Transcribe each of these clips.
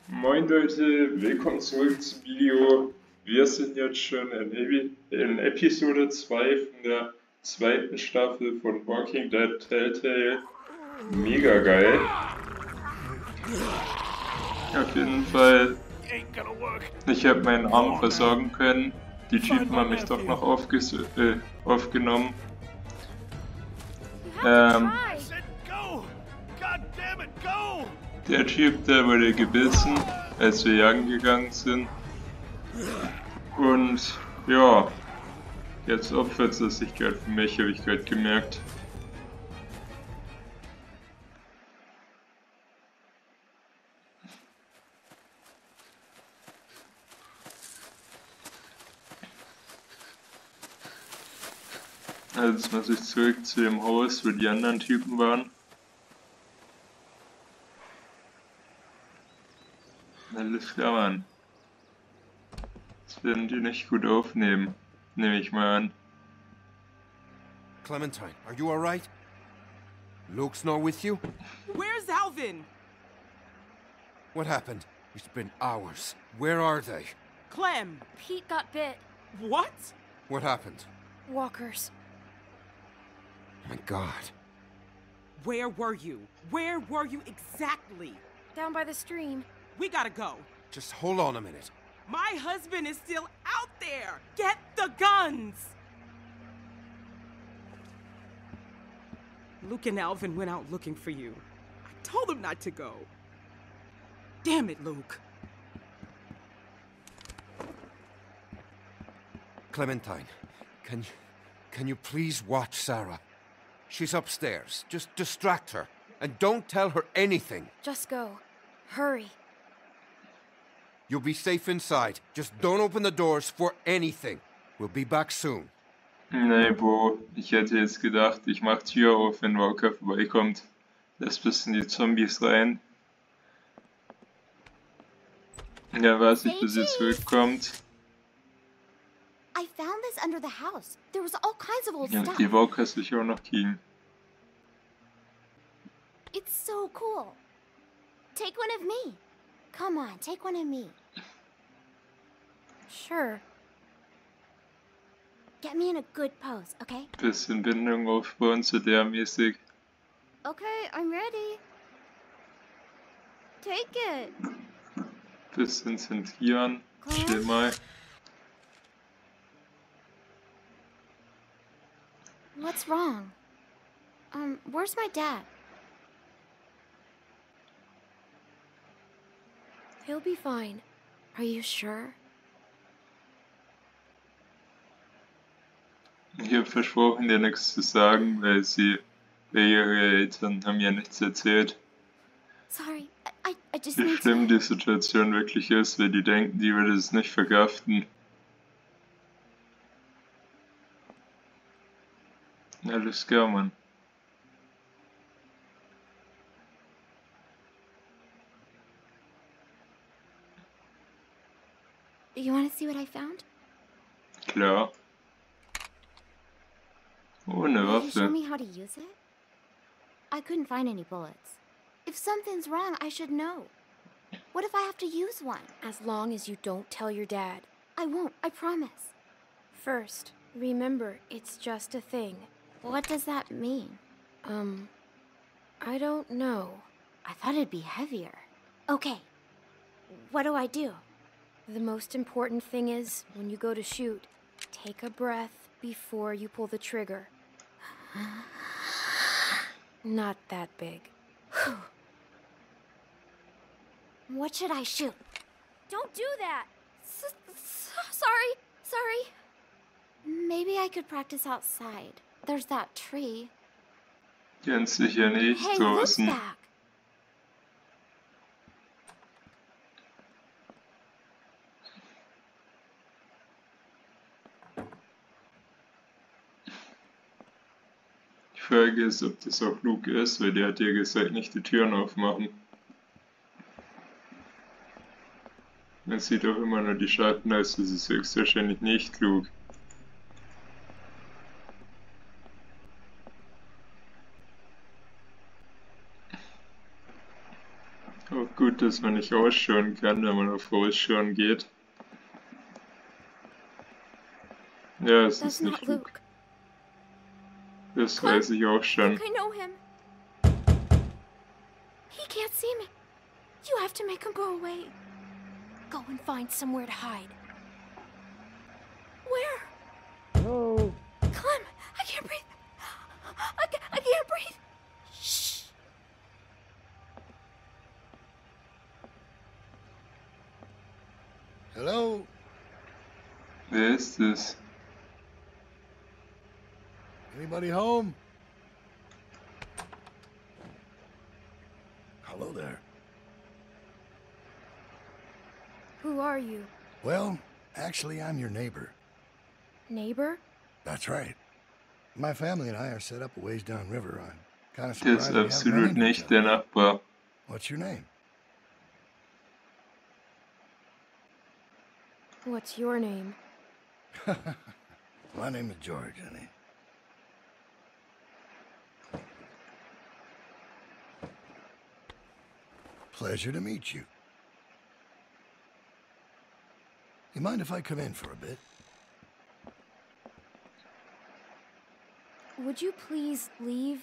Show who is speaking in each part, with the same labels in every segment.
Speaker 1: Moin Leute, willkommen zurück zum Video. Wir sind jetzt schon in Episode 2 von der zweiten Staffel von Walking Dead Telltale. Mega geil. Auf jeden Fall, ich habe meinen Arm versorgen können. Die Typen haben mich doch noch aufgenommen. Der Typ, der wurde gebissen, als wir jagen gegangen sind. Und ja, jetzt opfert er sich gerade für mich, habe ich gerade gemerkt. Also jetzt muss ich zurück zu dem Haus, wo die anderen Typen waren. Alles klar, Mann. Das werden die nicht gut aufnehmen, nehme ich mal an.
Speaker 2: Clementine, are you alright? Luke's not with you?
Speaker 3: Where's Alvin?
Speaker 2: What happened? It's been hours. Where are they?
Speaker 3: Clem.
Speaker 4: Pete got bit.
Speaker 3: What?
Speaker 2: What happened?
Speaker 4: Walkers.
Speaker 2: My God.
Speaker 3: Where were you? Where were you exactly?
Speaker 4: Down by the stream.
Speaker 3: We gotta go.
Speaker 2: Just hold on a minute.
Speaker 3: My husband is still out there. Get the guns. Luke and Alvin went out looking for you. I told them not to go. Damn it, Luke.
Speaker 2: Clementine, can you please watch Sarah? She's upstairs. Just distract her. And don't tell her anything.
Speaker 4: Just go. Hurry.
Speaker 2: You'll be safe inside. Just don't open the doors for anything. We'll be back soon.
Speaker 1: Nee, Bo, ich hätte jetzt gedacht, ich mach Tür auf, wenn Walker vorbeikommt. Lass bisschen die Zombies rein. Ja, weiß ich, bis sie zurückkommt.
Speaker 5: I found this under the house. There was all kinds of old
Speaker 1: Ja,
Speaker 5: stuff.
Speaker 1: die Walker sich auch noch kriegen.
Speaker 5: It's so cool. Take one of me. Come on, take one of me.
Speaker 4: Sure.
Speaker 5: Get me in a good pose, okay?
Speaker 1: Bisschen Bindung aufbauen zu der mäßig.
Speaker 5: Okay, I'm ready. Take it.
Speaker 1: Bisschen zentrieren. Chill mal.
Speaker 5: What's wrong? Where's my dad?
Speaker 4: He'll be fine. Are you sure?
Speaker 1: Ich habe versprochen, dir nichts zu sagen, weil ihre Eltern haben ja nichts erzählt.
Speaker 5: Sorry, I just
Speaker 1: Wie
Speaker 5: need
Speaker 1: schlimm
Speaker 5: to...
Speaker 1: die Situation wirklich ist, weil die denken, die würde es nicht verkraften. Alles klar, Mann.
Speaker 5: You want to see what I found?
Speaker 1: Klar. Oh, eine
Speaker 5: Will you show
Speaker 1: Waffe.
Speaker 5: me how to use it? I couldn't find any bullets. If something's wrong, I should know. What if I have to use one?
Speaker 4: As long as you don't tell your dad.
Speaker 5: I won't, I promise.
Speaker 4: First, remember, it's just a thing.
Speaker 5: What does that mean?
Speaker 4: I don't know.
Speaker 5: I thought it'd be heavier. Okay. What do I do?
Speaker 4: The most important thing is, when you go to shoot, take a breath before you pull the trigger. Not that big.
Speaker 5: What should I shoot?
Speaker 4: Don't do that!
Speaker 5: Sorry. Maybe I could practice outside. There's that tree.
Speaker 1: Ganz sicher nicht
Speaker 5: Hey, Luke's
Speaker 1: draußen.
Speaker 5: back.
Speaker 1: Die Frage ist, ob das auch Luke ist, weil der hat ja gesagt, nicht die Türen aufmachen. Man sieht auch immer nur die Schatten, also es ist höchstwahrscheinlich nicht Luke. Auch gut, dass man nicht ausschauen kann, wenn man auf Ausschauen geht. Ja, es
Speaker 4: That's
Speaker 1: ist
Speaker 4: not
Speaker 1: nicht Luke.
Speaker 4: Luke.
Speaker 1: Das
Speaker 4: Clem,
Speaker 1: weiß ich auch schon.
Speaker 4: I know him. He can't see me. You have to make him go away. Go and find somewhere to hide. Where?
Speaker 6: Hello?
Speaker 4: Clem, I can't breathe. I can't breathe. Shh.
Speaker 6: Hello?
Speaker 1: Wer ist es?
Speaker 6: Anybody home? Hello there.
Speaker 4: Who are you?
Speaker 6: Well, actually, I'm your neighbor.
Speaker 4: Neighbor?
Speaker 6: That's right. My family and I are set up a ways downriver. I'm kind of
Speaker 1: Der
Speaker 6: surprised
Speaker 1: ist
Speaker 6: we haven't run
Speaker 1: absolut
Speaker 6: into each
Speaker 1: nicht der
Speaker 6: other.
Speaker 1: Nachbar.
Speaker 6: What's your name?
Speaker 4: What's your name?
Speaker 6: My name is George, honey. Pleasure to meet you. You mind if I come in for a bit?
Speaker 4: Would you please leave?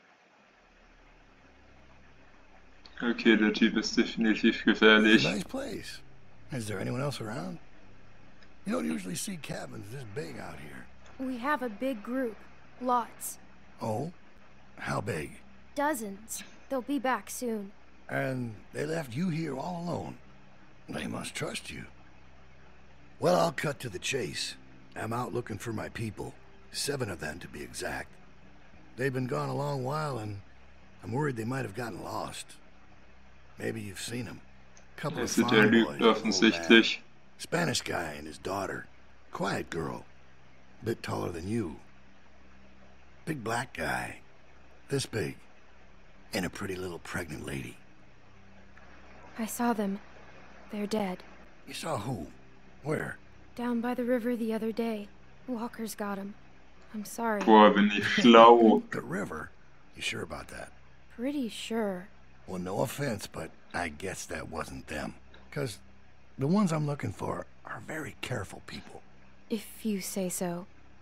Speaker 1: Okay, der Typ ist definitiv
Speaker 6: It's
Speaker 1: gefährlich.
Speaker 6: a nice place. Is there anyone else around? You don't usually see cabins this big out here.
Speaker 4: We have a big group. Lots.
Speaker 6: Oh? How big?
Speaker 4: Dozens. They'll be back soon.
Speaker 6: And they left you here all alone. They must trust you. Well, I'll cut to the chase. I'm out looking for my people. 7 of them, to be exact. They've been gone a long while, and I'm worried they might have gotten lost. Maybe you've seen them. Couple of
Speaker 1: Also der
Speaker 6: farm
Speaker 1: lügt
Speaker 6: boys, an old man.
Speaker 1: offensichtlich.
Speaker 6: Spanish guy and his daughter. Quiet girl. Bit taller than you. Big black guy. This big. And a pretty little pregnant lady.
Speaker 4: I saw them. They're dead.
Speaker 6: You saw who? Where?
Speaker 4: Down by the river the other day. Walkers got 'em. I'm sorry.
Speaker 1: Boah, bin ich schlau.
Speaker 6: The river? You sure about that?
Speaker 4: Pretty sure.
Speaker 6: Well, no offense, but I guess that wasn't them. 'Cause the ones I'm looking for are very careful people.
Speaker 4: If you say so.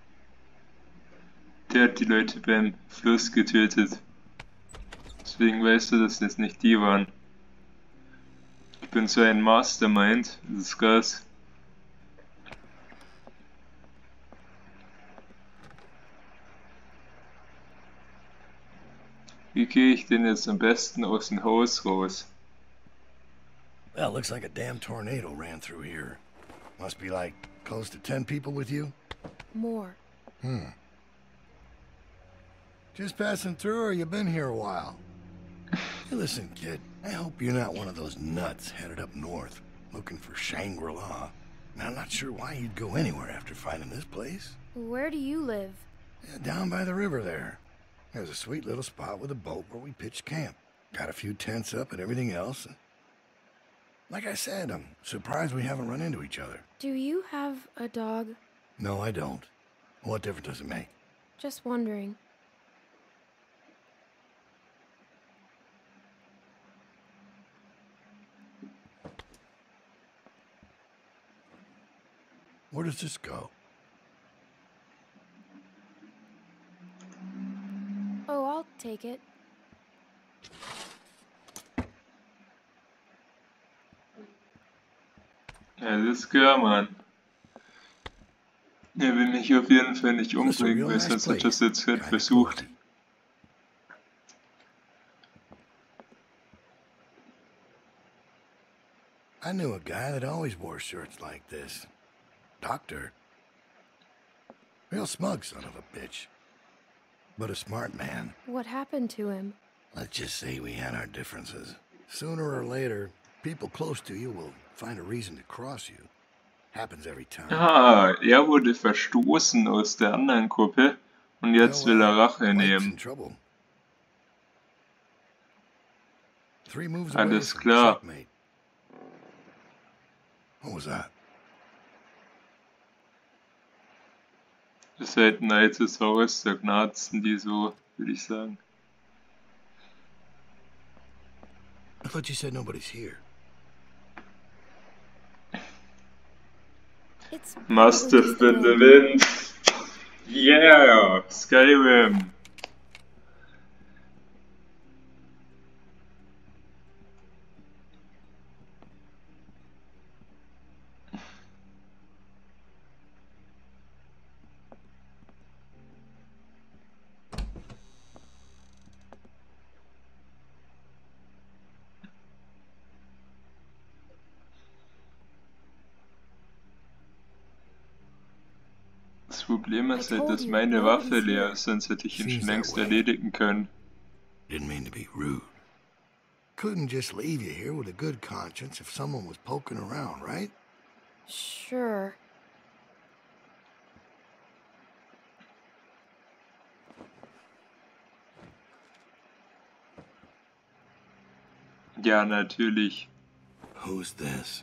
Speaker 1: Der hat die Leute beim Fluss getötet. Deswegen weißt du, dass das nicht die waren. Ich bin so ein Mastermind, das ist krass. Wie gehe ich denn jetzt am besten aus dem Haus raus?
Speaker 6: Well, looks like a damn tornado ran through here. Must be like close to 10 people with you?
Speaker 4: More.
Speaker 6: Just passing through, or you been here a while? Hey, listen, kid, I hope you're not one of those nuts headed up north, looking for Shangri-La. Now, I'm not sure why you'd go anywhere after finding this place.
Speaker 4: Where do you live?
Speaker 6: Yeah, down by the river there. There's a sweet little spot with a boat where we pitch camp. Got a few tents up and everything else. Like I said, I'm surprised we haven't run into each other.
Speaker 4: Do you have a dog?
Speaker 6: No, I don't. What difference does it make?
Speaker 4: Just wondering.
Speaker 6: Where does this go?
Speaker 4: Oh, I'll take it.
Speaker 1: Alles klar, Mann. Er will mich auf jeden Fall nicht
Speaker 6: This is a
Speaker 1: umbringen,
Speaker 6: real
Speaker 1: weil
Speaker 6: nice
Speaker 1: sonst hat
Speaker 6: place.
Speaker 1: das jetzt gerade
Speaker 6: Kinda
Speaker 1: versucht.
Speaker 6: cozy. I knew a guy that always wore shirts like this. Doctor. Real smug son of a bitch. But a smart man.
Speaker 4: What happened to him?
Speaker 6: Let's just say we had our differences. Sooner or later, people close to you will find a reason to cross you. Happens every time.
Speaker 1: Ah, er wurde verstoßen aus der anderen Gruppe und jetzt will er Rache
Speaker 6: Mike's in
Speaker 1: nehmen.
Speaker 6: trouble. 3 moves
Speaker 1: Alles
Speaker 6: away from
Speaker 1: klar.
Speaker 6: checkmate. What was that?
Speaker 1: Das ist halt ein altes Haus, da knarzen die so, würde ich sagen.
Speaker 6: I thought you said nobody's here.
Speaker 4: It's
Speaker 1: Mastiff in the wind. Yeah, Skyrim. Das Problem ist halt, dass meine Waffe leer ist, sonst hätte ich ihn schon längst erledigen können.
Speaker 6: Didn't mean to be rude. Couldn't just leave you here with a good conscience if someone was poking around, right?
Speaker 4: Sure.
Speaker 1: Ja, natürlich.
Speaker 6: Who's this?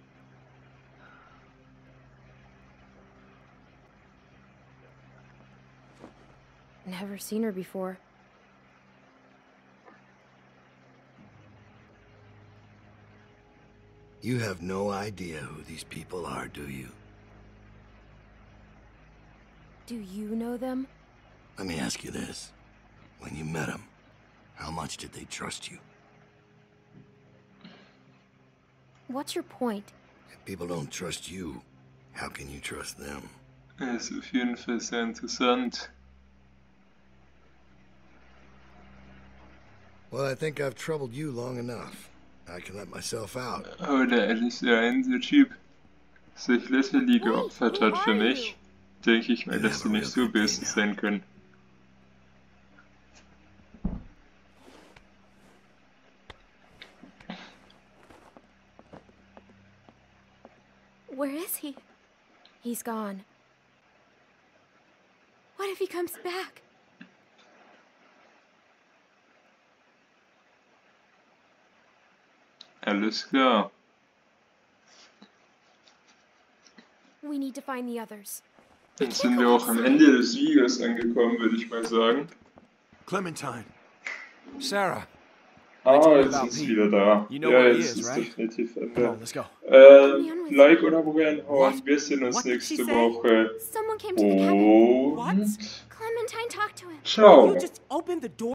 Speaker 4: Never seen her before.
Speaker 6: You have no idea who these people are, do you?
Speaker 4: Do you know them?
Speaker 6: Let me ask you this. When you met them, how much did they trust you?
Speaker 4: What's your point?
Speaker 6: If people don't trust you, how can you trust them?
Speaker 1: Das ist auf jeden Fall sehr interessant.
Speaker 6: Well, I think I've troubled you long enough. I can let myself out.
Speaker 1: Oh, der Alistair Einzel-Typ sich Leslie geopfert hat für mich, denke ich mal, dass die nicht so böse sein können.
Speaker 4: Where is he? He's gone. What if he comes back?
Speaker 1: Alles klar.
Speaker 4: We need to find the others.
Speaker 1: Jetzt sind wir auch am Ende des Videos angekommen, würde ich mal sagen.
Speaker 2: Clementine. Sarah.
Speaker 1: Jetzt ist es wieder da.
Speaker 2: You know
Speaker 1: Ja,
Speaker 2: where he
Speaker 1: jetzt
Speaker 2: is,
Speaker 1: ist
Speaker 2: right?
Speaker 1: definitiv
Speaker 2: Come on,
Speaker 1: Ende.
Speaker 2: let's go.
Speaker 1: Like oder reinhauen. Wir sehen uns
Speaker 3: What did
Speaker 1: nächste
Speaker 3: she say?
Speaker 1: Woche.
Speaker 5: Someone came to the cabin.
Speaker 3: What?
Speaker 1: Und
Speaker 5: Clementine talked to him.
Speaker 1: ciao.
Speaker 3: You just opened the door.